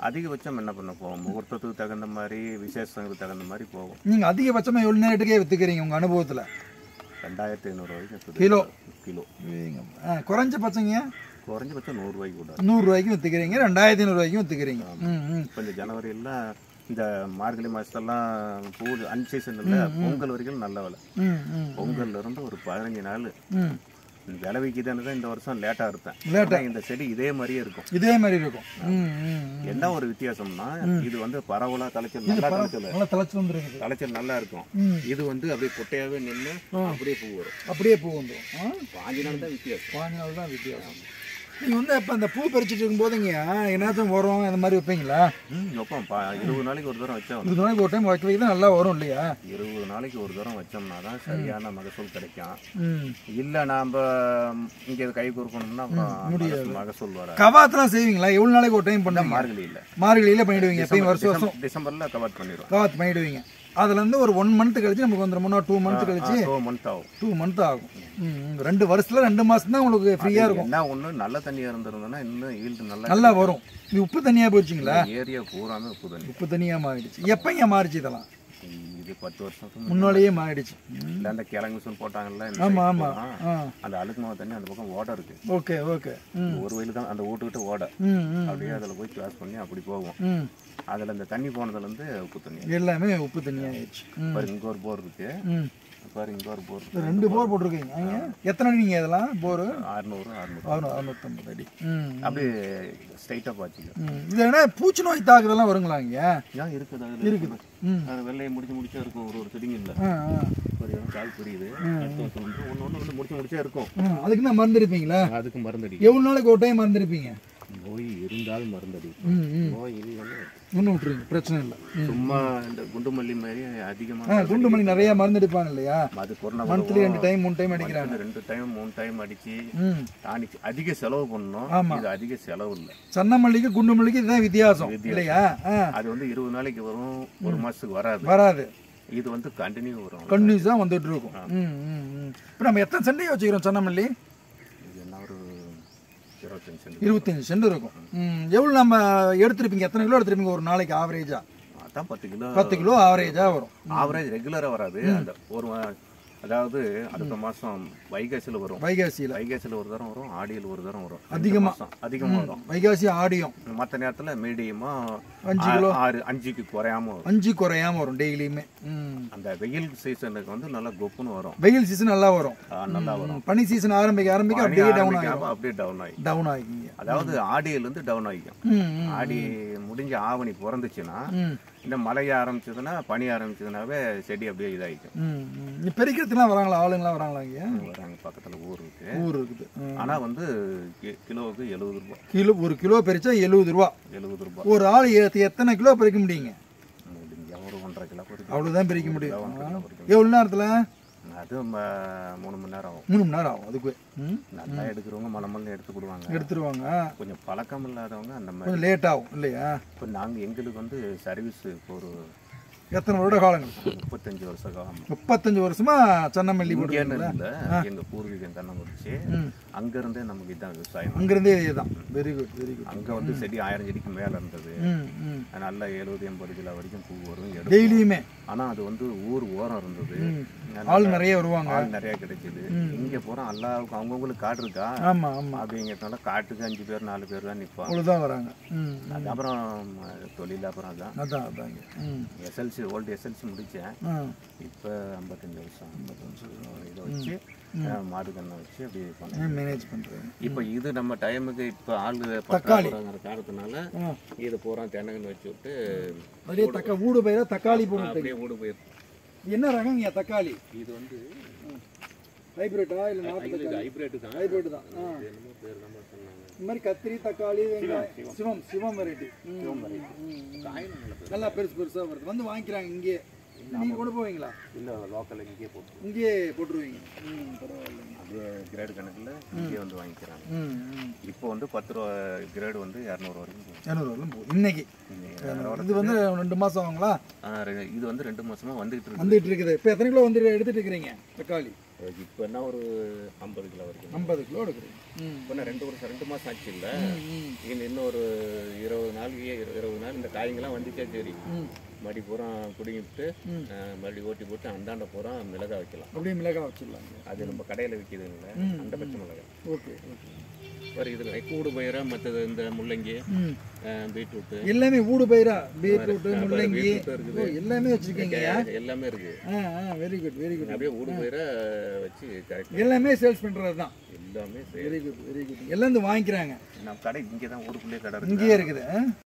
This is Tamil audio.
அதிகபட்சம் என்ன பண்ண போவோம், முகூர்த்தத்துக்கு தகுந்த மாதிரி, விசேஷத்துக்கு தகுந்த மாதிரி போகும். நீங்கள் அதிகபட்சமாக எவ்வளோ நேரத்துக்கே விற்றுக்கிறீங்க உங்கள் அனுபவத்தில்? 2500 ரூபாய்க்கு கிலோ. கிலோ. குறைஞ்சபட்சங்க? குறைஞ்சபட்சம் 100 ரூபாய்க்கு கூட. 100 ரூபாய்க்கும் விற்றுக்கிறீங்க, 2500 ரூபாய்க்கும் விற்றுக்கிறீங்க. இப்போ இந்த ஜனவரியெல்லாம் இந்த மார்கழி மாதத்தெல்லாம் பூ அன்சீசன் இல்லை, பொங்கல் வரைக்கும் நல்ல விலை. பொங்கல்ல இருந்து ஒரு 15 நாள் விலை விற்கிதுன்னு தான் இந்த வருஷம் லேட்டாக இருப்பேன். இந்த செடி இதே மாதிரியே இருக்கும். இதே மாதிரி இருக்கும். என்ன ஒரு வித்தியாசம்னா, இது வந்து பரவலா தலைச்சல் நல்லா தலைச்சல் நல்லா இருக்கும். இது வந்து அப்படியே பொட்டையாவே நின்று அப்படியே பூ வரும். அப்படியே பூ வந்துடும். 5 நாள் தான் வித்தியாசம். 5 நாள் தான் வித்தியாசம். நீங்கள் வந்து இப்போ அந்த பூ பறிச்சுட்டு இருக்கும்போதுங்க என்னத்தும் வரும் அந்த மாதிரி வைப்பீங்களா? வைப்போம். 20 நாளைக்கு ஒரு தரம் வச்சோம். 20 நாளைக்கு ஒரு டைம் வைக்க வைக்க தான் நல்லா வரும் இல்லையா? 20 நாளைக்கு ஒரு தரம் வச்சோம்னா தான் சரியான மகசூல் கிடைக்கும். இல்லை நாம் இங்கே கை கொடுக்கணும்னா மகசூல் வர. கவாத்தெல்லாம் செய்வீங்களா? எவ்வளோ நாளைக்கு ஒரு டைம் பண்ண? மார்கழியில் பண்ணிவிடுவீங்க. எப்பயும் வருஷம் டிசம்பரில் கவாத் பண்ணிடுவோம். கவாத் பண்ணிவிடுவீங்க. அதுலேருந்து ஒரு 1 மந்த் கழிச்சு நமக்கு வந்துடும். 2 மந்த் கழிச்சு 2 மந்த் ஆகும். 2 வருஷத்துல 2 மாசம் தான் உங்களுக்கு ஃப்ரீயா இருக்கும். என்ன ஒண்ணு நல்ல தண்ணியா இருந்திருந்தா இன்னும் ஈல்டு நல்லா வரும். இது உப்பு தண்ணியா போச்சுங்களா? ஏரியா பூராமே உப்பு தண்ணியா மாறிடுச்சு. எப்பங்க மாறிச்சு இதெல்லாம்? இது 10 வருஷத்துக்கு முன்னாடியே மாறிடுச்சு. இல்ல அந்த கிழங்கு மிஷின் போட்டாங்கல்ல, ஆமா ஆமா, அந்த அழுக்கு மாவு தண்ணி அந்த பக்கம் ஓட இருக்கு. Okay okay. ஒரு வயலு தான் அந்த ஓட்டுக்கிட்டு ஓட, அப்படியே அதில் போய் கிளாஸ் பண்ணி அப்படி போகும். அதில் அந்த தண்ணி போனதுல இருந்து உப்பு தண்ணி எல்லாமே உப்பு தண்ணி ஆயிடுச்சு. இங்க ஒரு போர் இருக்கு பாரு, இங்க ஒரு போர், 2 போர் போட்டிருக்கீங்க. எத்தனை அடி நீங்க இதெல்லாம் போர்? 600 650 அடி. அப்படியே ஸ்ட்ரைட்டா பாத்துக்க. இது என்ன பூச்சி நோய் தாக்குதெல்லாம் வருங்களா? இங்க ஏன் இருக்குது? இருக்குது. அது வெள்ளையை முடிச்சா இருக்கும். ஒரு செடிங்க இல்ல கால் புரியுது, ஒன்று முடிச்சா இருக்கும். அதுக்கு தான் மருந்து அடிப்பீங்களா? அதுக்கு மருந்து அடி. எவ்வளவு நாளைக்கு ஒரு டைம் மருந்து அடிப்பீங்க? நோய் இருந்தாலும் மருந்து அடி. நோய் இல்லைன்னு ஒன்றும் விட்டுருங்க, பிரச்சனை இல்லை. சும்மா இந்த குண்டுமல்லி மாதிரி அதிகமாக குண்டுமல்லி நிறைய மருந்து அடிப்பாங்க இல்லையா? அது கொரோனா மந்த்லி 2 டைம் 3 டைம் அடிக்கிறாங்க. 2 டைம் 3 டைம் அடிச்சு டானிக் அதிக செலவு பண்ணணும். இது அதிக செலவு இல்லை. சன்னமல்லிக்கு குண்டுமல்லிக்கு இதுதான் வித்தியாசம் இல்லையா? அது வந்து 20 நாளைக்கு வரும், 1 மாசத்துக்கு வராது. இது வந்து கண்டினியூ வரும், கண்டினியூஸா வந்துட்டு இருக்கும். இப்போ நம்ம எத்தனை சென்ட் வச்சுக்கிறோம் சன்னமல்லி? இது என்ன ஒரு 25 சென்ட் இருக்கும். எவ்வளவு நம்ம எடுத்துருப்பீங்க? எத்தனை கிலோ எடுத்துருப்பீங்க ஒரு நாளைக்கு ஆவரேஜா? அதான் 10 கிலோ ஆவரேஜா வரும். ஆவரேஜ் ரெகுலரா வராது. அந்த ஒரு அதாவது அடுத்த மாசம் வைகாசியில வரும். வைகாசியில ஒரு தரம் வரும், ஆடியில் ஒரு தரம் வரும். அதிகமா வரும் வைகாசி ஆடியும். மற்ற நேரத்துல மீடியமா 5 கிலோ 5க்கு குறையாம வரும் டெய்லியுமே. அந்த வெயில் சீசனுக்கு வந்து நல்லா கொப்புன்னு வரும். வெயில் சீசன் நல்லா வரும். பனி சீசன் ஆரம்பிக்க அப்படியே டவுன் ஆகிங்க. அதாவது ஆடியில இருந்து டவுன் ஆகிக்கும். ஆடி முடிஞ்சு ஆவணி பிறந்துச்சுன்னா, இந்த மழைய ஆரம்பிச்சதுன்னா, பனி ஆரம்பிச்சதுனாவே செடி அப்படியே இதாகிக்கும். பெருக்கிறதுலாம் வராங்களா? ஆளுங்களாம் வராங்களா? இங்கே வராங்க. பக்கத்துல ஊர் இருக்குது. ஆனா வந்து கிலோவுக்கு 70 ரூபாய். ஒரு கிலோ பறிச்சா 70 ரூபா. ஒரு ஆள் எத்தனை கிலோ பறிக்க முடியுங்க? ஒரு 1.5 கிலோ அவ்வளவுதான் பறிக்க முடியும். எவ்வளவு நேரத்துல? அது 3 மணி நேரம் ஆகும். 3 மணி நேரம் ஆகும். அதுக்கு நல்லா எடுக்கிறவங்க மலமல்ல எடுத்துருவாங்க. கொஞ்சம் பழக்கம் இல்லாதவங்க அந்த மாதிரி லேட் ஆகும் இல்லையா? இப்போ நாங்கள் எங்களுக்கு வந்து சர்வீஸ் இப்போ ஒரு எத்தனை வருட காலங்கள்? 35 வருஷ காலம். 35 வருஷமா சன்னமல்லி இல்லை, எங்க பூர்வீகம் தென்னங்குறிச்சி. அங்கிருந்தே நமக்கு இதான் விவசாயம். அங்கிருந்தே இதுதான். Very good very good. அங்க வந்து செடி 1000 செடிக்கு மேல இருந்தது. நல்லா 70-80 கிலோ வரைக்கும் பூ வரும் டெய்லியுமே. ஆனா அது வந்து ஊர் ஓரம் இருந்தது. ஆள் நிறைய வருவாங்க. ஆள் நிறைய கிடைச்சது. இங்க போறோம் எல்லாருக்கும் அவங்கவுங்களுக்கு காடு இருக்கா? அப்படிங்கிறதுனால காட்டுக்கு 5 பேர் 4 பேர் தான் நிற்பாங்க. அவ்வளவுதான் வராங்க. அப்புறம் தொழில் அப்புறம் அதான் எஸ்எல்சி ஓல்டு எஸ்எல்சி முடிச்சேன். இப்போ 55 வருஷம் இதை வச்சு மாடு கண்ணை வச்சு அப்படி மேனேஜ் பண்றேன். இப்போ இது நம்ம டைமுக்கு இப்போ ஆளு பத்தாக்குறாங்கிற காரணத்தினால இது பூரா தென்னங்கன்னு வச்சு விட்டு அப்படியே ஊடு பயிரா தக்காளி போட்டு அப்படியே ஊடு பயிர். என்ன ரகங்க தக்காளி? இது வந்து ஹைபிரிட்டா இல்ல நாட்டு தக்காளி? ஹைபிரிட் தான். என்னமோ பேர் தான் சொன்னாங்க. இந்த மாதிரி கத்திரி தக்காளி சிவம் வெரைட்டி நல்லா பெருசு பெருசா வருது. வந்து வாங்கிக்கிறாங்க இங்கே. நீங்க கொண்டு போவீங்களா? இல்ல லோக்கல்ல இங்கே போட்டுருவீங்க. பரவாயில்ல. அப்படியே கிரேட் கணக்குல இங்கே வந்து வாங்கிக்கிறாங்க. இப்போ வந்து 10 ரூபா கிரேடு வந்து 200 வரைக்கும் போகும். 200 வரைக்கும் போகும் இன்னைக்கு. இது வந்து 2 மாசம் ஆகுங்களா? இது வந்து 2 மாசமா வந்துகிட்டு இருக்குது. இப்போ எத்தனை கிலோ வந்து எடுத்துட்டு இருக்கீங்க தக்காளி? இப்போ என்ன ஒரு 50 கிலோ வரைக்கும். 50 கிலோ எடுக்கிறீங்க. இப்போ நான் 2 மாதம் ஆச்சு இல்லை, இன்னும் ஒரு 20 நாள் இந்த காய்ங்கெல்லாம் வந்துச்சா சரி, மறுபடி பூரா குடிங்கி விட்டு மறுபடி ஓட்டி போட்டு அந்தாண்ட பூரா மிளகா வைக்கலாம். அப்படியே மிளகா வச்சிடலாம். அது நம்ம கடையில் விற்கிதுங்களே அந்த பச்சை மிளகாய். Okay okay. வேறு இது கூடு பயிரா மற்றது இந்த முள்ளங்கி, பீட்ரூட்டு எல்லாமே ஊடு பயிரா, பீட்ரூட்டு, முள்ளங்கி எல்லாமே வச்சுருக்கீங்க. எல்லாமே இருக்குது. Very good very good. அப்படியே ஊடு பயிரா வச்சு கரெக்ட் எல்லாமே சேல்ஸ் பண்ணுறது தான். எல்லாமே வெரி குட் வெரி குட். எல்லாம் வந்து வாங்கிக்கிறாங்க. நம்ம கடை இங்கே தான், ஊருக்குள்ளேயே கடை இங்கேயே இருக்குது.